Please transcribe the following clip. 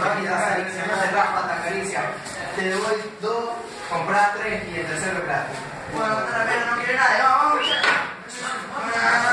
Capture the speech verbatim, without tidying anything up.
Rápida, seleccionas el raspa, te acaricia. Te doy dos, compras tres y el tercero es gratis. Bueno, la pena no quiere nada, vamos.